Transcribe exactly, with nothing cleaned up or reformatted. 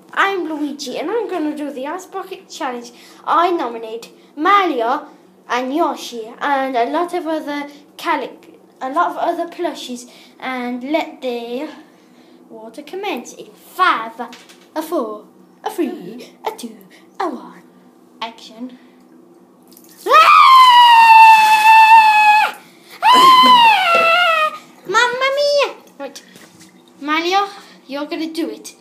I'm Luigi and I'm going to do the Ice Bucket Challenge. I nominate Mario and Yoshi and a lot of other calic, a lot of other plushies, and let the water commence in five, a four, a three, a two, a one. Action. Mamma mia! Right, Mario, you're going to do it.